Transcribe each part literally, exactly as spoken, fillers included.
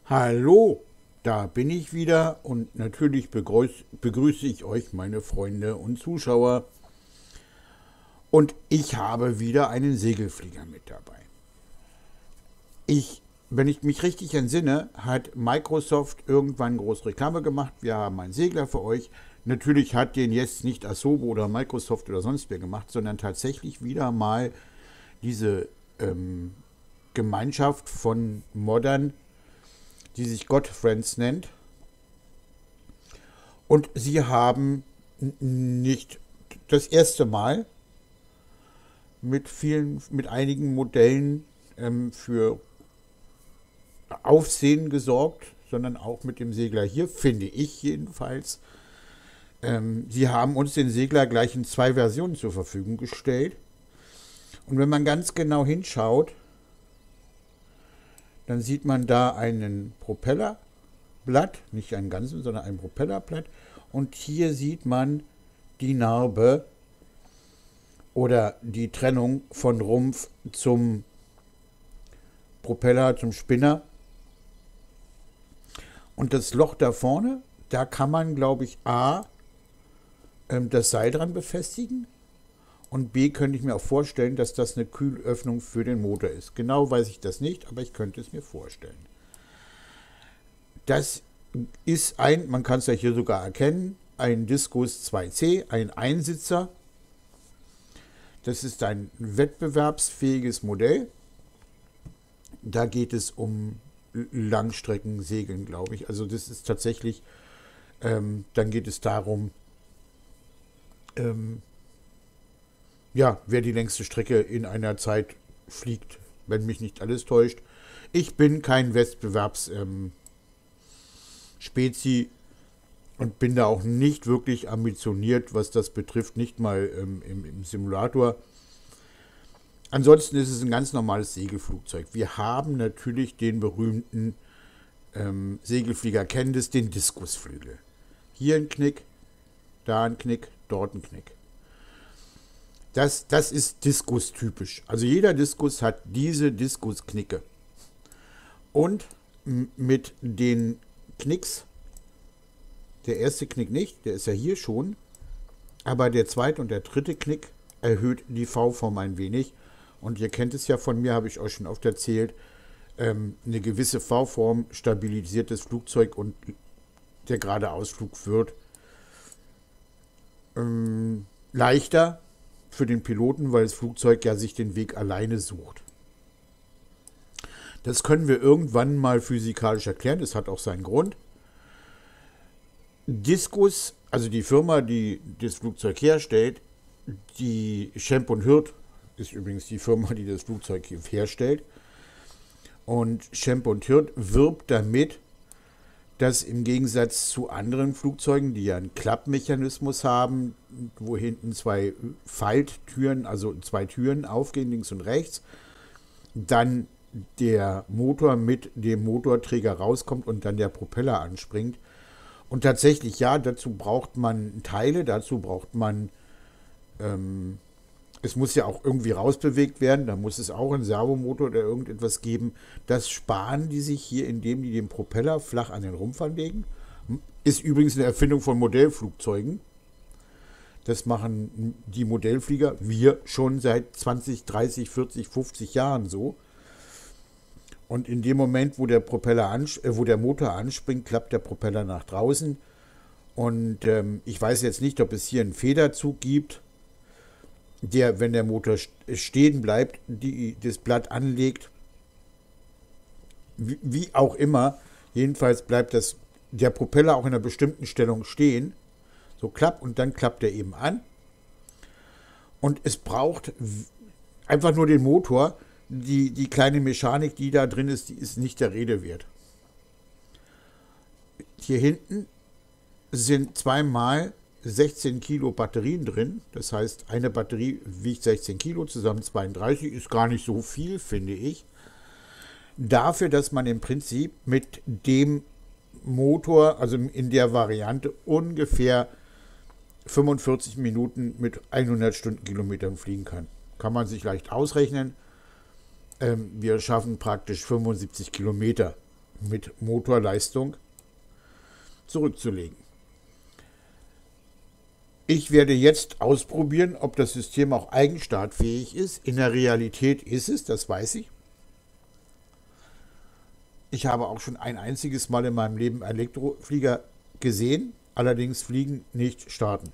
Hallo, da bin ich wieder und natürlich begrüß, begrüße ich euch, meine Freunde und Zuschauer. Und ich habe wieder einen Segelflieger mit dabei. Ich, wenn ich mich richtig entsinne, hat Microsoft irgendwann groß Reklame gemacht. Wir haben einen Segler für euch. Natürlich hat den jetzt nicht Asobo oder Microsoft oder sonst wer gemacht, sondern tatsächlich wieder mal diese ähm, Gemeinschaft von Moddern, die sich Godfriends nennt. Und sie haben nicht das erste Mal mit vielen, mit einigen Modellen ähm, für Aufsehen gesorgt, sondern auch mit dem Segler hier, finde ich jedenfalls. Ähm, sie haben uns den Segler gleich in zwei Versionen zur Verfügung gestellt. Und wenn man ganz genau hinschaut, dann sieht man da einen Propellerblatt, nicht einen ganzen, sondern ein Propellerblatt. Und hier sieht man die Narbe oder die Trennung von Rumpf zum Propeller, zum Spinner. Und das Loch da vorne, da kann man, glaube ich, A, ähm, das Seil dran befestigen. Und B, könnte ich mir auch vorstellen, dass das eine Kühlöffnung für den Motor ist. Genau weiß ich das nicht, aber ich könnte es mir vorstellen. Das ist ein, man kann es ja hier sogar erkennen, ein Discus zwei C, ein Einsitzer. Das ist ein wettbewerbsfähiges Modell. Da geht es um Langstreckensegeln, glaube ich. Also das ist tatsächlich, ähm, dann geht es darum, ähm, ja, wer die längste Strecke in einer Zeit fliegt, wenn mich nicht alles täuscht. Ich bin kein Wettbewerbs ähm, Spezi und bin da auch nicht wirklich ambitioniert, was das betrifft, nicht mal ähm, im, im Simulator. Ansonsten ist es ein ganz normales Segelflugzeug. Wir haben natürlich den berühmten ähm, Segelflieger, kennen das, den Diskusflügel. Hier ein Knick, da ein Knick, dort ein Knick. Das, das ist Diskus-typisch. Also jeder Diskus hat diese Diskus-Knicke. Und mit den Knicks, der erste Knick nicht, der ist ja hier schon, aber der zweite und der dritte Knick erhöht die V-Form ein wenig. Und ihr kennt es ja von mir, habe ich euch schon oft erzählt, ähm, eine gewisse V-Form stabilisiert das Flugzeug und der gerade Ausflug wird ähm, leichter für den Piloten, weil das Flugzeug ja sich den Weg alleine sucht. Das können wir irgendwann mal physikalisch erklären, das hat auch seinen Grund. Diskus, also die Firma, die das Flugzeug herstellt, die Schemp und Hirt ist übrigens die Firma, die das Flugzeug herstellt. Und Schemp und Hirt wirbt damit, dass im Gegensatz zu anderen Flugzeugen, die ja einen Klappmechanismus haben, wo hinten zwei Falttüren, also zwei Türen aufgehen, links und rechts, dann der Motor mit dem Motorträger rauskommt und dann der Propeller anspringt. Und tatsächlich, ja, dazu braucht man Teile, dazu braucht man, ähm, es muss ja auch irgendwie rausbewegt werden, da muss es auch einen Servomotor oder irgendetwas geben. Das sparen die sich hier, indem die den Propeller flach an den Rumpf anlegen. Ist übrigens eine Erfindung von Modellflugzeugen. Das machen die Modellflieger, wir schon seit zwanzig, dreißig, vierzig, fünfzig Jahren so. Und in dem Moment, wo der Propeller ans- äh, wo der Motor anspringt, klappt der Propeller nach draußen. Und ähm, ich weiß jetzt nicht, ob es hier einen Federzug gibt, der, wenn der Motor stehen bleibt, die, das Blatt anlegt. Wie, wie auch immer, jedenfalls bleibt das, der Propeller auch in einer bestimmten Stellung stehen. So klappt und dann klappt er eben an. Und es braucht einfach nur den Motor. Die, die kleine Mechanik, die da drin ist, die ist nicht der Rede wert. Hier hinten sind zweimal sechzehn Kilo Batterien drin. Das heißt, eine Batterie wiegt sechzehn Kilo, zusammen zweiunddreißig. Ist gar nicht so viel, finde ich. Dafür, dass man im Prinzip mit dem Motor, also in der Variante, ungefähr fünfundvierzig Minuten mit hundert Stundenkilometern fliegen kann. Kann man sich leicht ausrechnen. Ähm, wir schaffen praktisch fünfundsiebzig Kilometer mit Motorleistung zurückzulegen. Ich werde jetzt ausprobieren, ob das System auch eigenstartfähig ist. In der Realität ist es, das weiß ich. Ich habe auch schon ein einziges Mal in meinem Leben Elektroflieger gesehen, allerdings fliegen, nicht starten.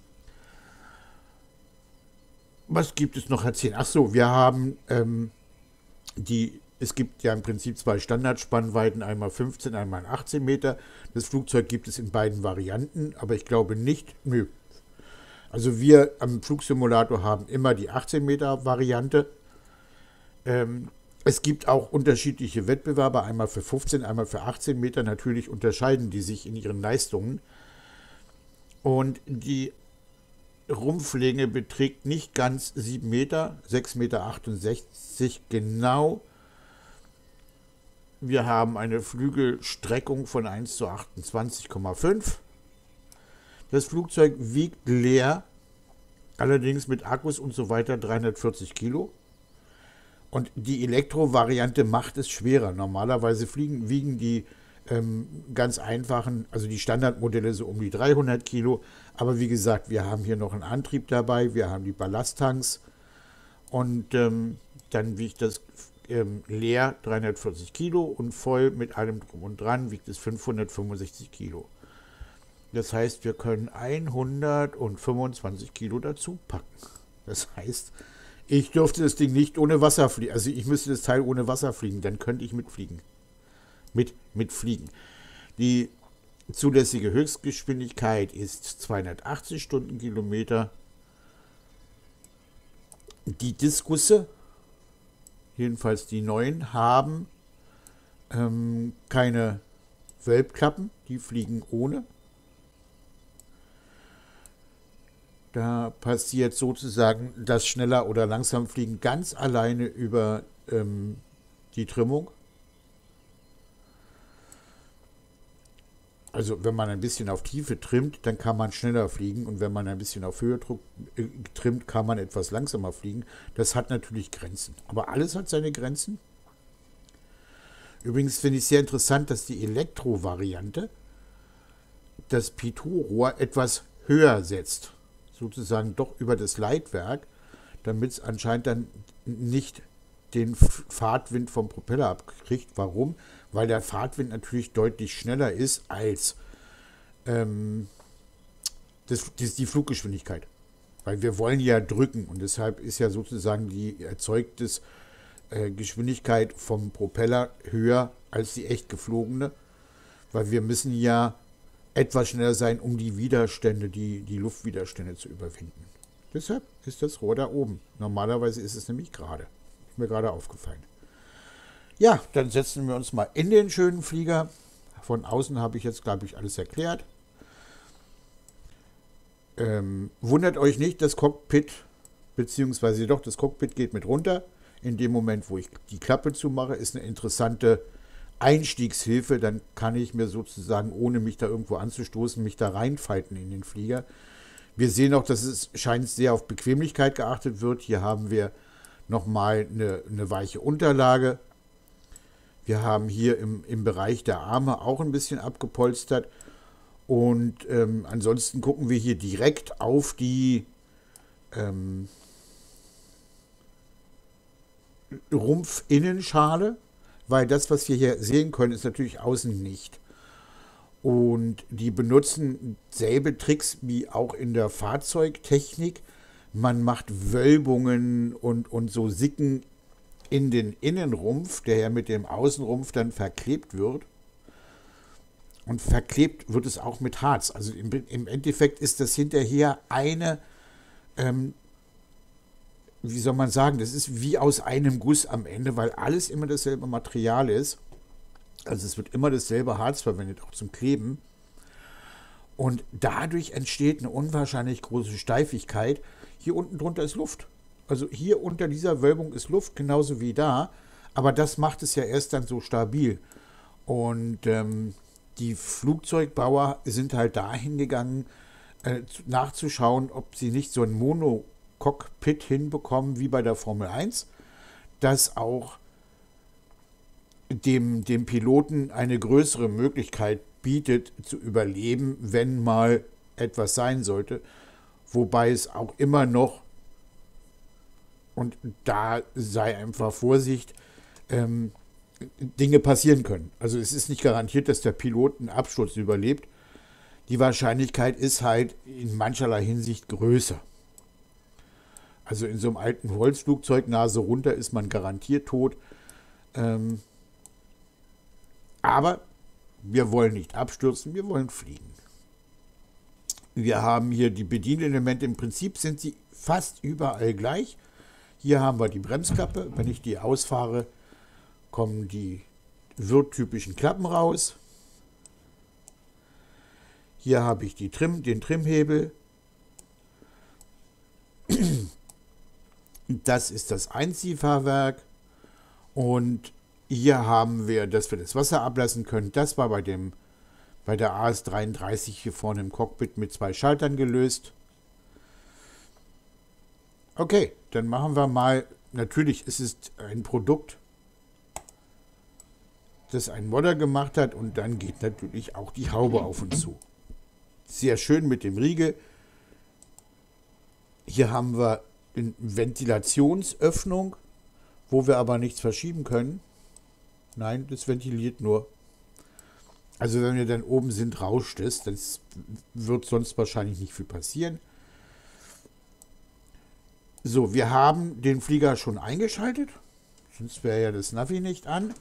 Was gibt es noch erzählen? Ach so, wir haben ähm, die, es gibt ja im Prinzip zwei Standardspannweiten, einmal fünfzehn, einmal achtzehn Meter. Das Flugzeug gibt es in beiden Varianten, aber ich glaube nicht, nö. Also wir am Flugsimulator haben immer die achtzehn Meter Variante. Ähm, es gibt auch unterschiedliche Wettbewerber, einmal für fünfzehn, einmal für achtzehn Meter. Natürlich unterscheiden die sich in ihren Leistungen. Und die Rumpflänge beträgt nicht ganz sieben Meter, sechs Meter achtundsechzig genau. Wir haben eine Flügelstreckung von eins zu achtundzwanzig Komma fünf. Das Flugzeug wiegt leer, allerdings mit Akkus und so weiter dreihundertvierzig Kilo. Und die Elektro-Variante macht es schwerer. Normalerweise fliegen, wiegen die ähm, ganz einfachen, also die Standardmodelle so um die dreihundert Kilo. Aber wie gesagt, wir haben hier noch einen Antrieb dabei, wir haben die Ballasttanks und ähm, dann wiegt das ähm, leer dreihundertvierzig Kilo und voll mit allem drum und dran wiegt es fünfhundertfünfundsechzig Kilo. Das heißt, wir können hundertfünfundzwanzig Kilo dazu packen. Das heißt, ich dürfte das Ding nicht ohne Wasser fliegen. Also ich müsste das Teil ohne Wasser fliegen, dann könnte ich mitfliegen. Mit, mitfliegen. Die zulässige Höchstgeschwindigkeit ist zweihundertachtzig Stundenkilometer. Die Diskusse, jedenfalls die neuen, haben ähm, keine Wölbklappen, die fliegen ohne. Da passiert sozusagen das schneller oder langsam Fliegen ganz alleine über ähm, die Trimmung. Also wenn man ein bisschen auf Tiefe trimmt, dann kann man schneller fliegen und wenn man ein bisschen auf Höhe äh, trimmt, kann man etwas langsamer fliegen. Das hat natürlich Grenzen. Aber alles hat seine Grenzen. Übrigens finde ich sehr interessant, dass die Elektro-Variante das Pitot-Rohr etwas höher setzt. Sozusagen doch über das Leitwerk, damit es anscheinend dann nicht den Fahrtwind vom Propeller abkriegt. Warum? Weil der Fahrtwind natürlich deutlich schneller ist als ähm, das, das, die Fluggeschwindigkeit. Weil wir wollen ja drücken und deshalb ist ja sozusagen die erzeugte äh, Geschwindigkeit vom Propeller höher als die echt geflogene. Weil wir müssen ja etwas schneller sein, um die Widerstände, die, die Luftwiderstände zu überwinden. Deshalb ist das Rohr da oben. Normalerweise ist es nämlich gerade. Ist mir gerade aufgefallen. Ja, dann setzen wir uns mal in den schönen Flieger. Von außen habe ich jetzt, glaube ich, alles erklärt. Ähm, wundert euch nicht, das Cockpit, beziehungsweise doch, das Cockpit geht mit runter. In dem Moment, wo ich die Klappe zumache, ist eine interessante Einstiegshilfe, dann kann ich mir sozusagen, ohne mich da irgendwo anzustoßen, mich da reinfalten in den Flieger. Wir sehen auch, dass es scheint sehr auf Bequemlichkeit geachtet wird. Hier haben wir nochmal eine, eine weiche Unterlage. Wir haben hier im, im Bereich der Arme auch ein bisschen abgepolstert. Und ähm, ansonsten gucken wir hier direkt auf die ähm, Rumpfinnenschale. Weil das, was wir hier sehen können, ist natürlich außen nicht. Und die benutzen selbe Tricks wie auch in der Fahrzeugtechnik. Man macht Wölbungen und, und so Sicken in den Innenrumpf, der ja mit dem Außenrumpf dann verklebt wird. Und verklebt wird es auch mit Harz. Also im, im Endeffekt ist das hinterher eine ähm, wie soll man sagen, das ist wie aus einem Guss am Ende, weil alles immer dasselbe Material ist. Also es wird immer dasselbe Harz verwendet, auch zum Kleben. Und dadurch entsteht eine unwahrscheinlich große Steifigkeit. Hier unten drunter ist Luft. Also hier unter dieser Wölbung ist Luft, genauso wie da. Aber das macht es ja erst dann so stabil. Und ähm, die Flugzeugbauer sind halt dahin gegangen, äh, nachzuschauen, ob sie nicht so ein Mono Cockpit hinbekommen wie bei der Formel eins, das auch dem, dem Piloten eine größere Möglichkeit bietet, zu überleben, wenn mal etwas sein sollte. Wobei es auch immer noch, und da sei einfach Vorsicht, ähm, Dinge passieren können. Also es ist nicht garantiert, dass der Pilot einen Absturz überlebt. Die Wahrscheinlichkeit ist halt in mancherlei Hinsicht größer. Also in so einem alten Holzflugzeug, Nase runter, ist man garantiert tot. Ähm, aber wir wollen nicht abstürzen, wir wollen fliegen. Wir haben hier die Bedienelemente, im Prinzip sind sie fast überall gleich. Hier haben wir die Bremsklappe, wenn ich die ausfahre, kommen die wirttypischen Klappen raus. Hier habe ich die Trim, den Trimhebel. Das ist das Einziehfahrwerk. Und hier haben wir, dass wir das Wasser ablassen können. Das war bei, dem, bei der A S dreiunddreißig hier vorne im Cockpit mit zwei Schaltern gelöst. Okay, dann machen wir mal, natürlich ist es ein Produkt, das ein Modder gemacht hat, und dann geht natürlich auch die Haube auf und zu. Sehr schön mit dem Riegel. Hier haben wir eine Ventilationsöffnung, wo wir aber nichts verschieben können. Nein, das ventiliert nur. Also wenn wir dann oben sind, rauscht es. Das wird sonst wahrscheinlich nicht viel passieren. So, wir haben den Flieger schon eingeschaltet. Sonst wäre ja das Navi nicht an.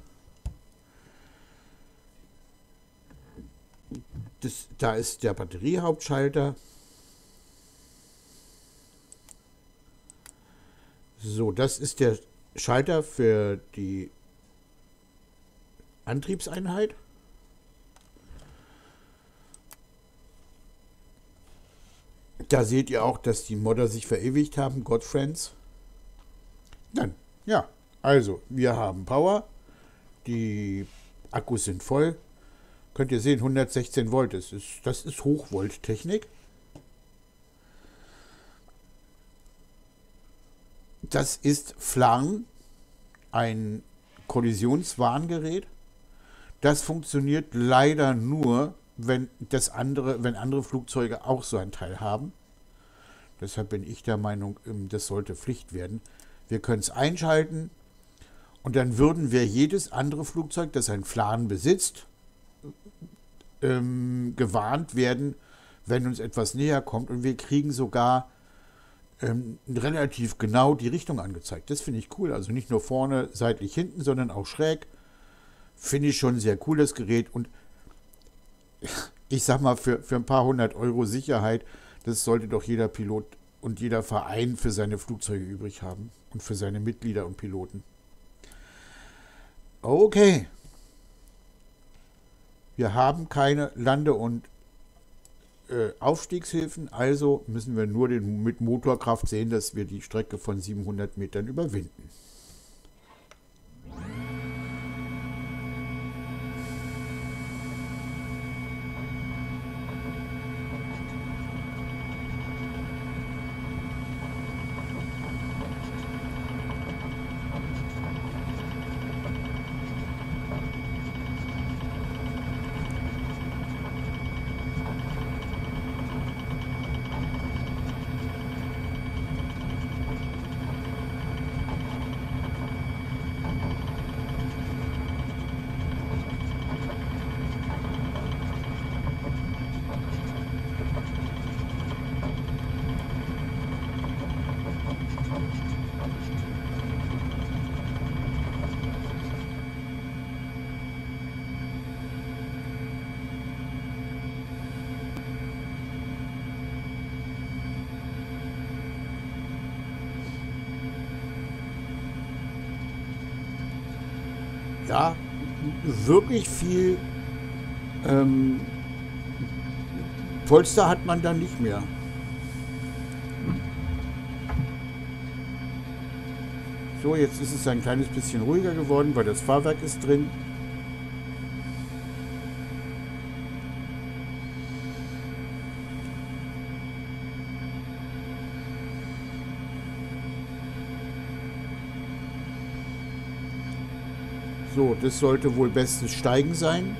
Das, da ist der Batteriehauptschalter. So, das ist der Schalter für die Antriebseinheit. Da seht ihr auch, dass die Modder sich verewigt haben, Godfriends. Dann, ja, also, wir haben Power. Die Akkus sind voll. Könnt ihr sehen, hundertsechzehn Volt. Das ist, das ist Hochvolt-Technik. Das ist Flang, ein Kollisionswarngerät. Das funktioniert leider nur, wenn das andere, wenn andere Flugzeuge auch so ein Teil haben. Deshalb bin ich der Meinung, das sollte Pflicht werden. Wir können es einschalten und dann würden wir jedes andere Flugzeug, das ein Flan besitzt, ähm, gewarnt werden, wenn uns etwas näher kommt, und wir kriegen sogar ähm, relativ genau die Richtung angezeigt. Das finde ich cool. Also nicht nur vorne, seitlich, hinten, sondern auch schräg. Finde ich schon sehr cool, das Gerät. Und ich sag mal, für, für ein paar hundert Euro Sicherheit, das sollte doch jeder Pilot und jeder Verein für seine Flugzeuge übrig haben und für seine Mitglieder und Piloten. Okay. Wir haben keine Lande- und äh, Aufstiegshilfen, also müssen wir nur den, mit Motorkraft sehen, dass wir die Strecke von siebenhundert Metern überwinden. Ja, wirklich viel ähm, Polster hat man da nicht mehr. So, jetzt ist es ein kleines bisschen ruhiger geworden, weil das Fahrwerk ist drin. So, das sollte wohl bestes Steigen sein.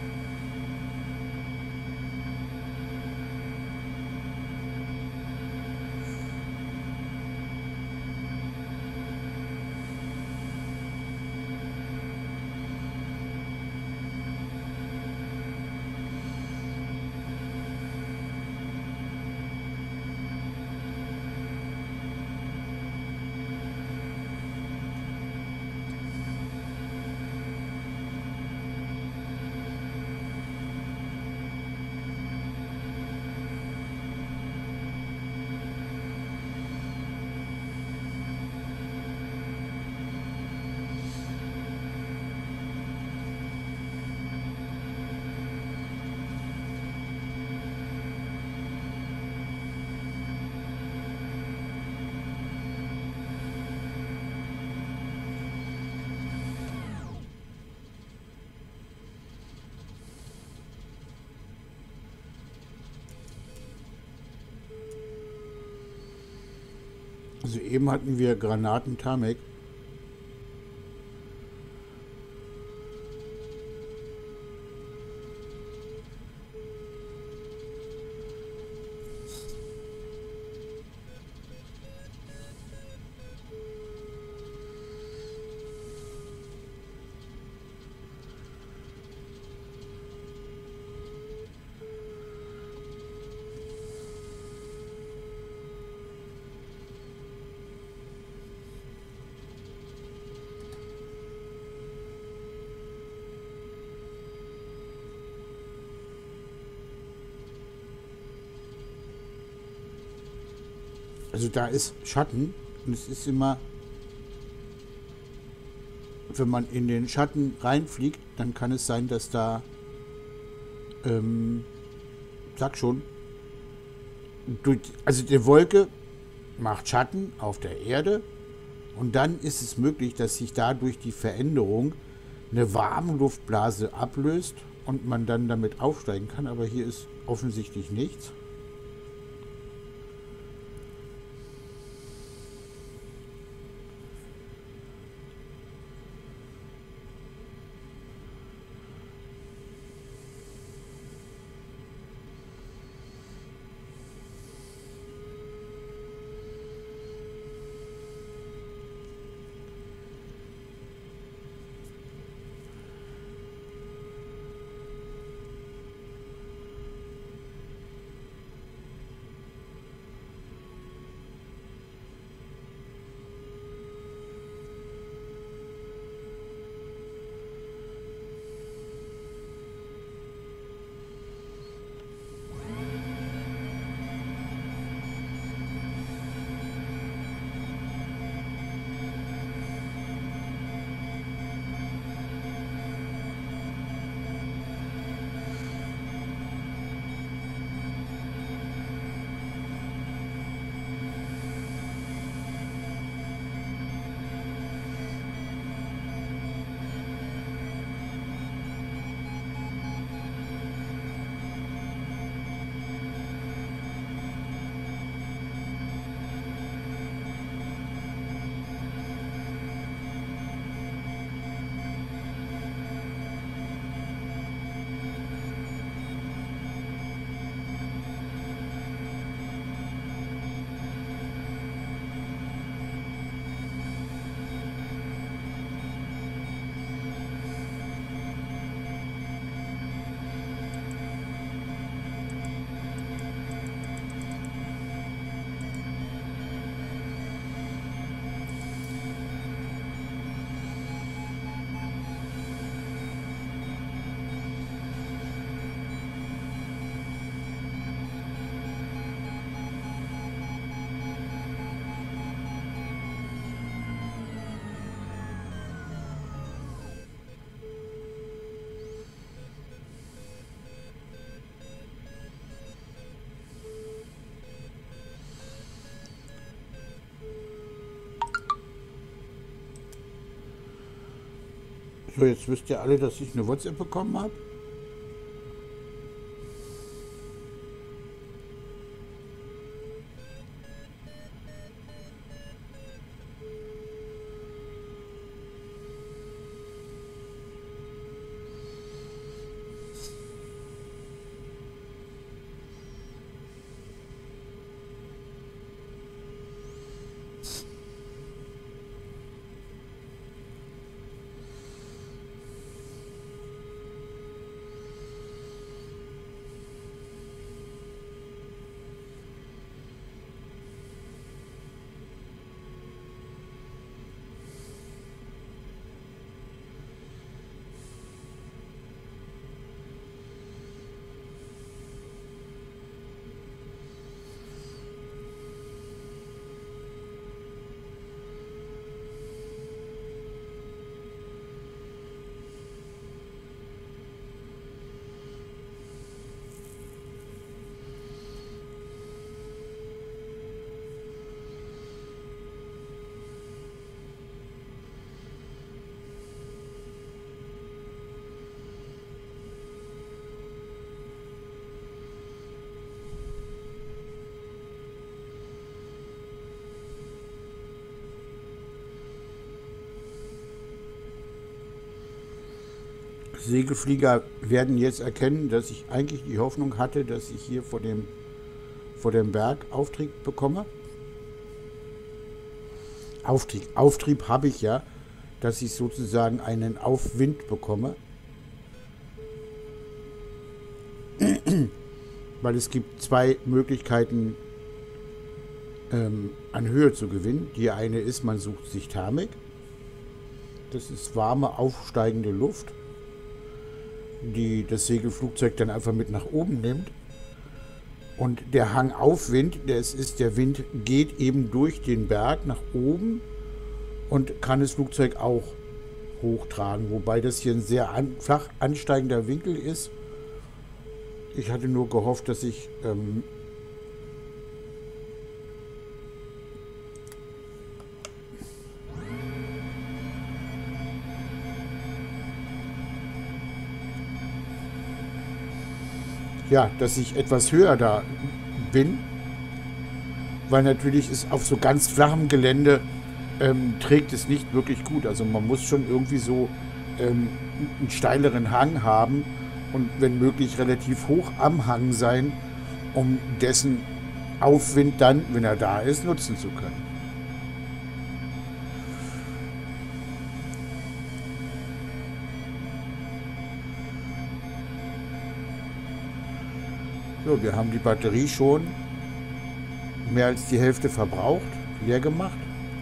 Also eben hatten wir Granaten-Tamek. Also da ist Schatten und es ist immer, wenn man in den Schatten reinfliegt, dann kann es sein, dass da, ähm, sag schon, durch, also die Wolke macht Schatten auf der Erde und dann ist es möglich, dass sich dadurch die Veränderung eine Warmluftblase ablöst und man dann damit aufsteigen kann, aber hier ist offensichtlich nichts. So, jetzt wisst ihr alle, dass ich eine WhatsApp bekommen habe. Segelflieger werden jetzt erkennen, dass ich eigentlich die Hoffnung hatte, dass ich hier vor dem, vor dem Berg Auftrieb bekomme. Auftrieb, Auftrieb habe ich ja, dass ich sozusagen einen Aufwind bekomme. Weil es gibt zwei Möglichkeiten, ähm, an Höhe zu gewinnen. Die eine ist, man sucht sich Thermik. Das ist warme, aufsteigende Luft, die das Segelflugzeug dann einfach mit nach oben nimmt. Und der Hangaufwind, das ist, der Wind geht eben durch den Berg nach oben und kann das Flugzeug auch hochtragen. Wobei das hier ein sehr an, flach ansteigender Winkel ist. Ich hatte nur gehofft, dass ich ähm, ja, dass ich etwas höher da bin, weil natürlich ist auf so ganz flachem Gelände ähm, trägt es nicht wirklich gut. Also man muss schon irgendwie so ähm, einen steileren Hang haben und wenn möglich relativ hoch am Hang sein, um dessen Aufwind dann, wenn er da ist, nutzen zu können. So, wir haben die Batterie schon mehr als die Hälfte verbraucht, leer gemacht.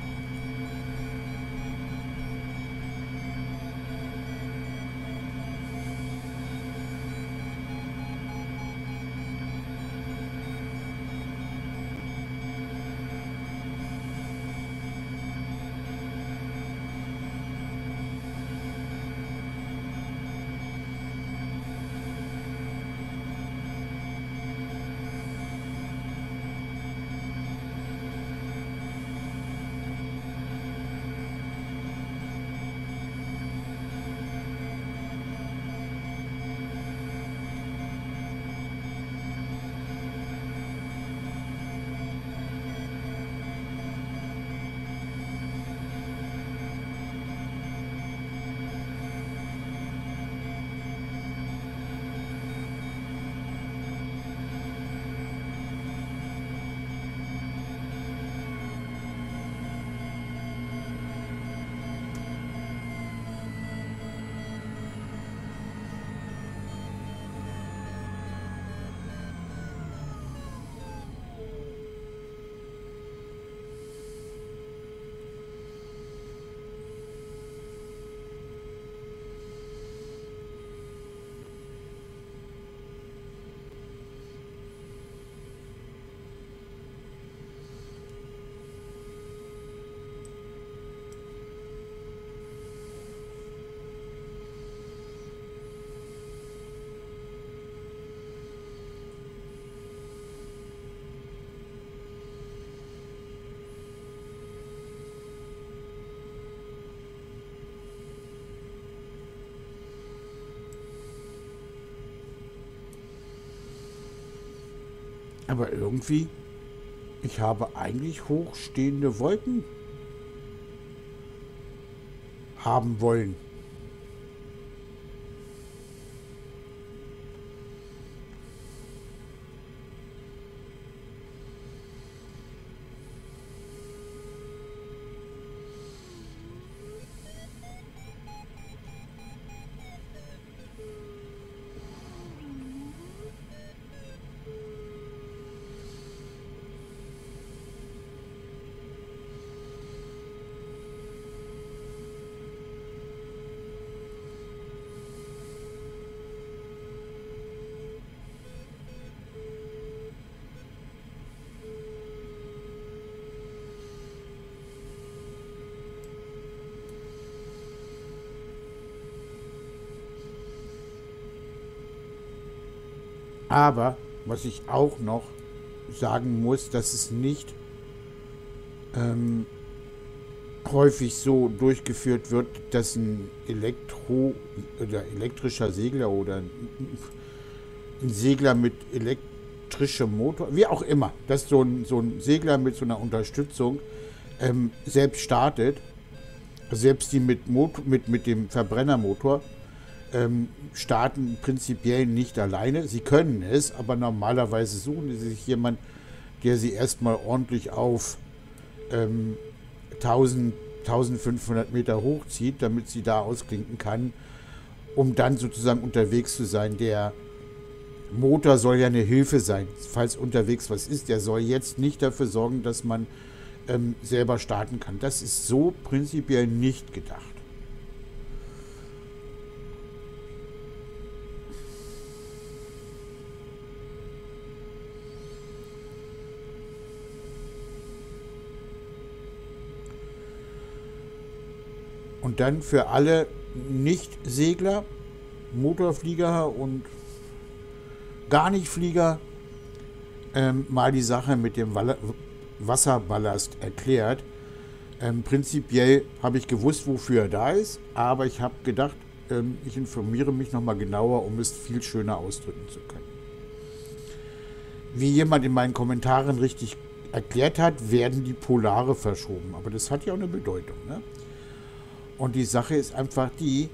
Aber irgendwie, ich habe eigentlich hochstehende Wolken haben wollen. Aber was ich auch noch sagen muss, dass es nicht ähm, häufig so durchgeführt wird, dass ein Elektro- oder elektrischer Segler oder ein Segler mit elektrischem Motor, wie auch immer, dass so ein, so ein Segler mit so einer Unterstützung ähm, selbst startet, selbst die mit, Motor, mit, mit dem Verbrennermotor, ähm, starten prinzipiell nicht alleine. Sie können es, aber normalerweise suchen sie sich jemanden, der sie erstmal ordentlich auf ähm, tausend, tausendfünfhundert Meter hochzieht, damit sie da ausklinken kann, um dann sozusagen unterwegs zu sein. Der Motor soll ja eine Hilfe sein, falls unterwegs was ist. Der soll jetzt nicht dafür sorgen, dass man ähm, selber starten kann. Das ist so prinzipiell nicht gedacht. Und dann für alle Nicht-Segler, Motorflieger und gar nicht Flieger, ähm, mal die Sache mit dem Walla- Wasserballast erklärt. Ähm, prinzipiell habe ich gewusst, wofür er da ist, aber ich habe gedacht, ähm, ich informiere mich nochmal genauer, um es viel schöner ausdrücken zu können. Wie jemand in meinen Kommentaren richtig erklärt hat, werden die Polare verschoben. Aber das hat ja auch eine Bedeutung, ne? Und die Sache ist einfach die,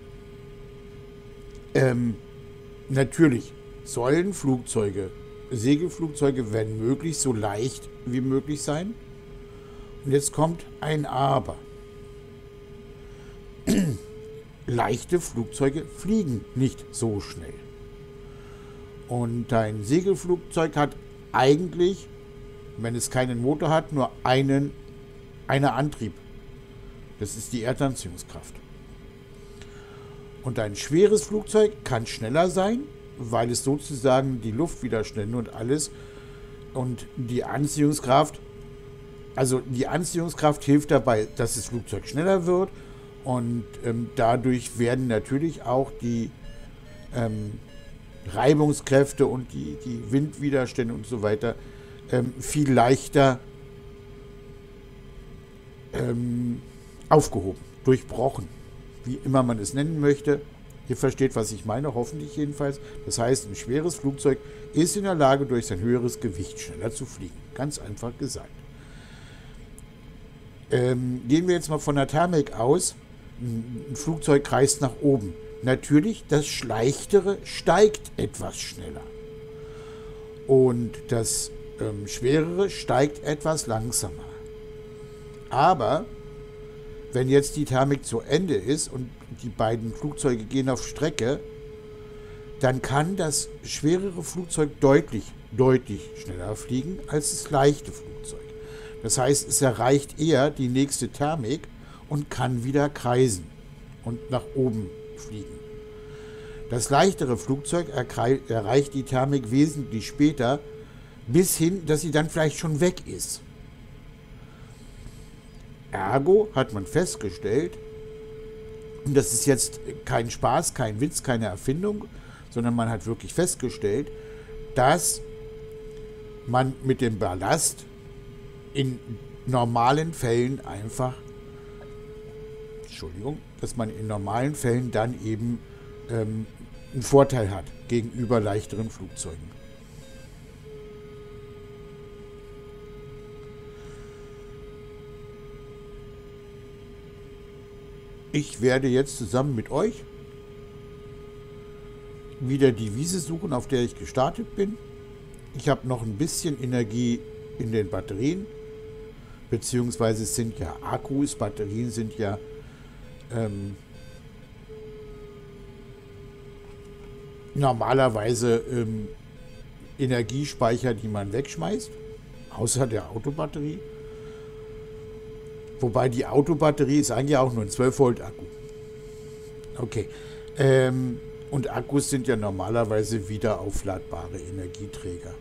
ähm, natürlich sollen Flugzeuge, Segelflugzeuge, wenn möglich, so leicht wie möglich sein. Und jetzt kommt ein Aber. Leichte Flugzeuge fliegen nicht so schnell. Und ein Segelflugzeug hat eigentlich, wenn es keinen Motor hat, nur einen, einen Antrieb. Das ist die Erdanziehungskraft. Und ein schweres Flugzeug kann schneller sein, weil es sozusagen die Luftwiderstände und alles und die Anziehungskraft, also die Anziehungskraft hilft dabei, dass das Flugzeug schneller wird und ähm, dadurch werden natürlich auch die ähm, Reibungskräfte und die, die Windwiderstände und so weiter ähm, viel leichter ähm, aufgehoben, durchbrochen, wie immer man es nennen möchte. Ihr versteht, was ich meine, hoffentlich jedenfalls. Das heißt, ein schweres Flugzeug ist in der Lage, durch sein höheres Gewicht schneller zu fliegen. Ganz einfach gesagt. Ähm, gehen wir jetzt mal von der Thermik aus. Ein Flugzeug kreist nach oben. Natürlich, das Leichtere steigt etwas schneller. Und das ähm, Schwerere steigt etwas langsamer. Aber wenn jetzt die Thermik zu Ende ist und die beiden Flugzeuge gehen auf Strecke, dann kann das schwerere Flugzeug deutlich, deutlich schneller fliegen als das leichte Flugzeug. Das heißt, es erreicht eher die nächste Thermik und kann wieder kreisen und nach oben fliegen. Das leichtere Flugzeug erreicht die Thermik wesentlich später, bis hin, dass sie dann vielleicht schon weg ist. Ergo hat man festgestellt, und das ist jetzt kein Spaß, kein Witz, keine Erfindung, sondern man hat wirklich festgestellt, dass man mit dem Ballast in normalen Fällen einfach, Entschuldigung, dass man in normalen Fällen dann eben ähm, einen Vorteil hat gegenüber leichteren Flugzeugen. Ich werde jetzt zusammen mit euch wieder die Wiese suchen, auf der ich gestartet bin. Ich habe noch ein bisschen Energie in den Batterien, beziehungsweise es sind ja Akkus, Batterien sind ja ähm, normalerweise ähm, Energiespeicher, die man wegschmeißt, außer der Autobatterie. Wobei die Autobatterie ist eigentlich auch nur ein zwölf Volt Akku. Okay. Ähm, und Akkus sind ja normalerweise wieder aufladbare Energieträger.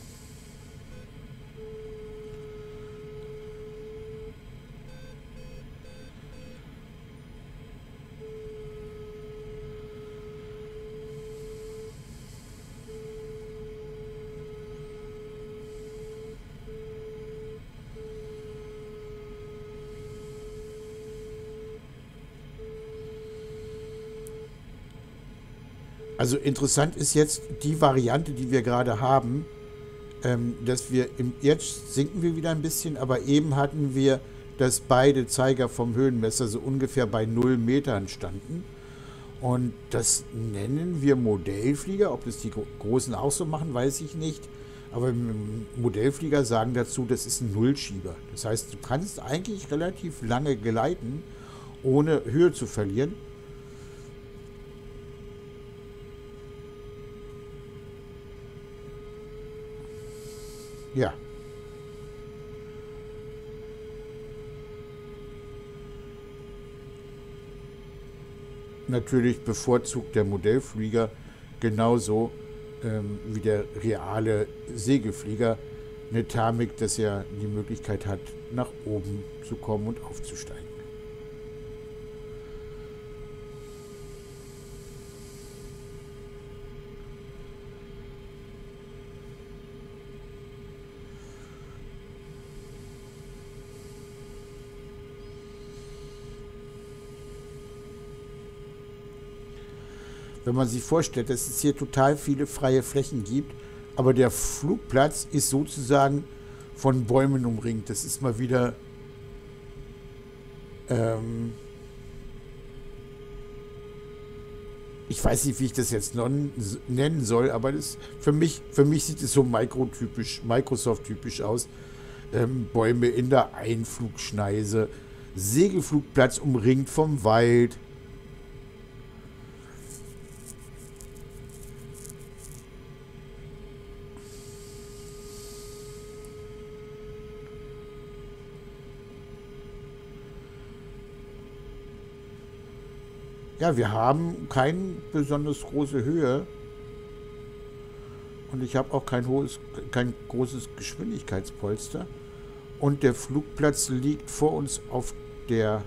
Also interessant ist jetzt die Variante, die wir gerade haben, ähm, dass wir im jetzt sinken wir wieder ein bisschen, aber eben hatten wir, dass beide Zeiger vom Höhenmesser so ungefähr bei null Metern standen. Und das nennen wir Modellflieger. Ob das die Gro- Großen auch so machen, weiß ich nicht. Aber im Modellflieger sagen dazu, das ist ein Nullschieber. Das heißt, du kannst eigentlich relativ lange gleiten, ohne Höhe zu verlieren. Ja, natürlich bevorzugt der Modellflieger genauso ähm, wie der reale Segelflieger eine Thermik, dass er die Möglichkeit hat, nach oben zu kommen und aufzusteigen. Wenn man sich vorstellt, dass es hier total viele freie Flächen gibt, aber der Flugplatz ist sozusagen von Bäumen umringt. Das ist mal wieder, ähm, ich weiß nicht, wie ich das jetzt non- nennen soll, aber das, für mich, für mich sieht es so Micro-typisch, Microsoft-typisch aus. Ähm, Bäume in der Einflugschneise, Segelflugplatz umringt vom Wald. Ja, wir haben keine besonders große Höhe und ich habe auch kein hohes, kein großes Geschwindigkeitspolster. Und der Flugplatz liegt vor uns auf der.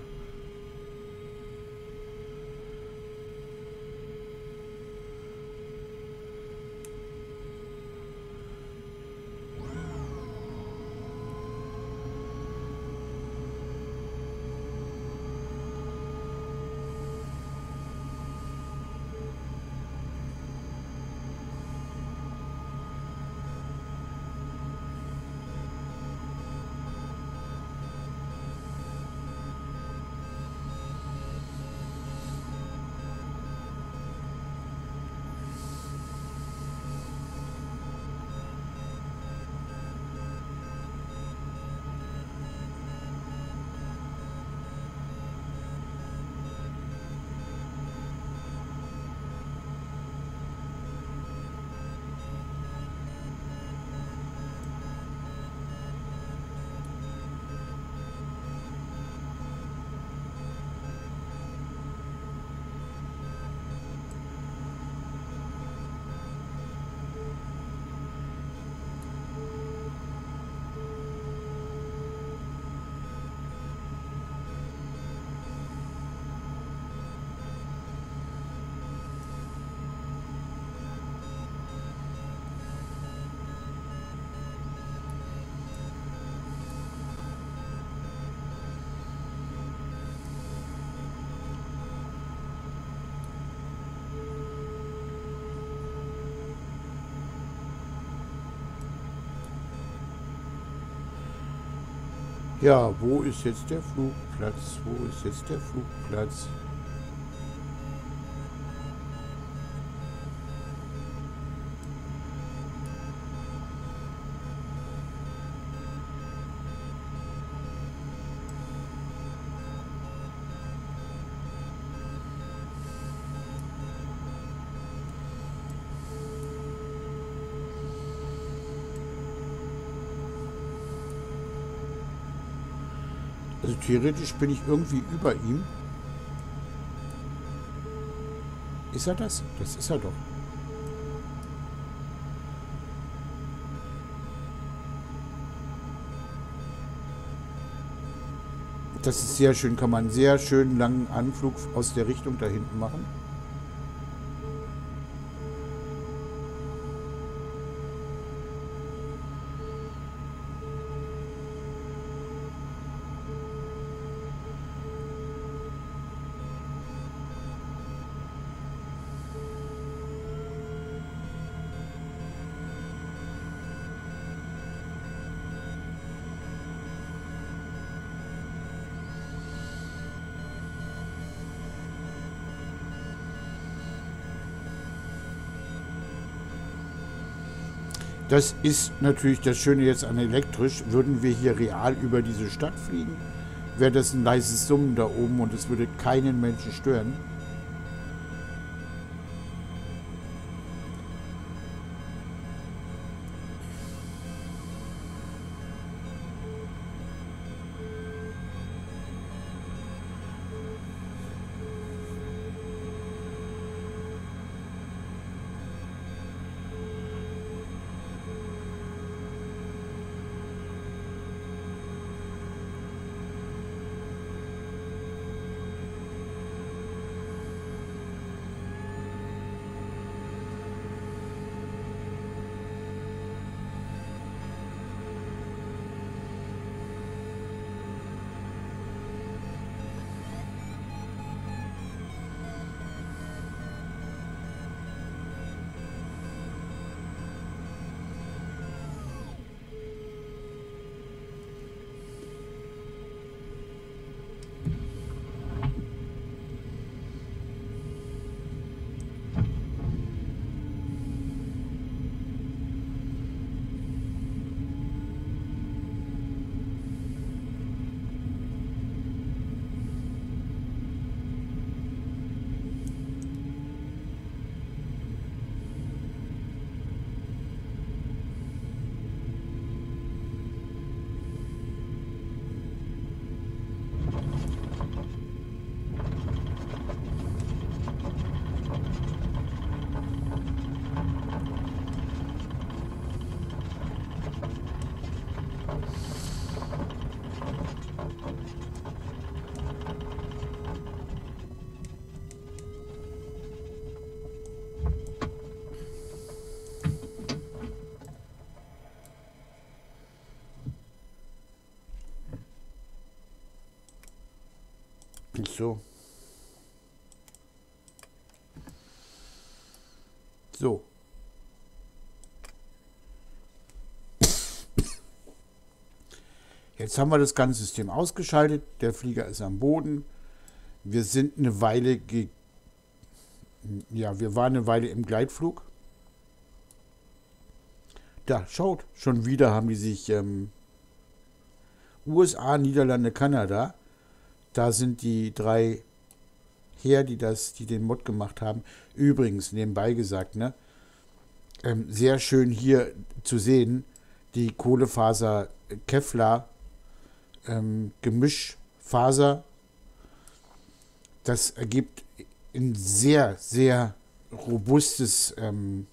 Ja, wo ist jetzt der Flugplatz? Wo ist jetzt der Flugplatz? Also theoretisch bin ich irgendwie über ihm. Ist er das? Das ist er doch. Das ist sehr schön. Kann man einen sehr schönen langen Anflug aus der Richtung da hinten machen. Das ist natürlich das Schöne jetzt an elektrisch. Würden wir hier real über diese Stadt fliegen, wäre das ein leises Summen da oben und es würde keinen Menschen stören. So. So. Jetzt haben wir das ganze System ausgeschaltet. Der Flieger ist am Boden. Wir sind eine Weile, ge ja, wir waren eine Weile im Gleitflug. Da, schaut, schon wieder haben die sich ähm, U S A, Niederlande, Kanada. Da sind die drei her, die das, die den Mod gemacht haben. Übrigens, nebenbei gesagt, ne, ähm, sehr schön hier zu sehen, die Kohlefaser Kevlar ähm, Gemischfaser. Das ergibt ein sehr, sehr robustes ähm,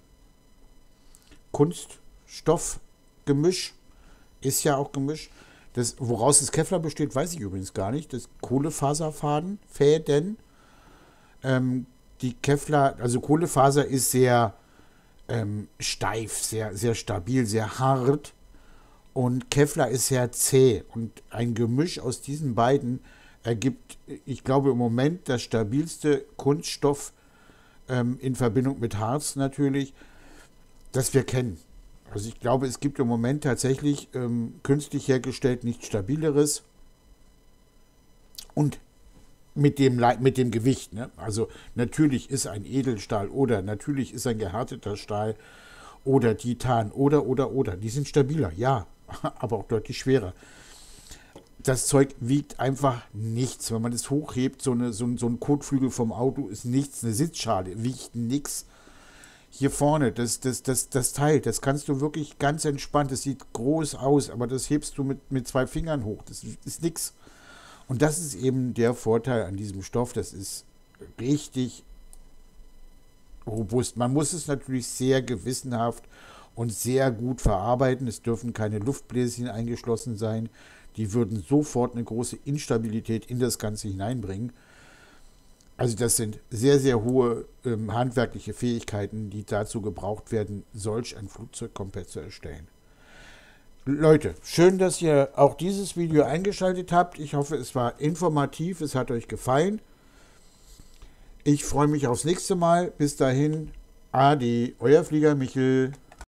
Kunststoffgemisch. Ist ja auch Gemisch. Das, woraus das Kevlar besteht, weiß ich übrigens gar nicht. Das Kohlefaserfaden, Fäden. Ähm, die Kevlar, also Kohlefaser ist sehr ähm, steif, sehr, sehr stabil, sehr hart. Und Kevlar ist sehr zäh. Und ein Gemisch aus diesen beiden ergibt, ich glaube, im Moment das stabilste Kunststoff ähm, in Verbindung mit Harz natürlich, das wir kennen. Also ich glaube, es gibt im Moment tatsächlich ähm, künstlich hergestellt nichts Stabileres und mit dem, mit dem Gewicht. Ne? Also natürlich ist ein Edelstahl oder natürlich ist ein gehärteter Stahl oder Titan oder, oder, oder. Die sind stabiler, ja, aber auch deutlich schwerer. Das Zeug wiegt einfach nichts. Wenn man es hochhebt, so, eine, so, so ein Kotflügel vom Auto ist nichts, eine Sitzschale wiegt nichts. Hier vorne, das, das, das, das Teil, das kannst du wirklich ganz entspannt, das sieht groß aus, aber das hebst du mit, mit zwei Fingern hoch, das ist nix. Und das ist eben der Vorteil an diesem Stoff, das ist richtig robust. Man muss es natürlich sehr gewissenhaft und sehr gut verarbeiten, es dürfen keine Luftbläschen eingeschlossen sein, die würden sofort eine große Instabilität in das Ganze hineinbringen. Also das sind sehr, sehr hohe ähm, handwerkliche Fähigkeiten, die dazu gebraucht werden, solch ein Flugzeug komplett zu erstellen. Leute, schön, dass ihr auch dieses Video eingeschaltet habt. Ich hoffe, es war informativ, es hat euch gefallen. Ich freue mich aufs nächste Mal. Bis dahin, Ade, euer Flieger Michel.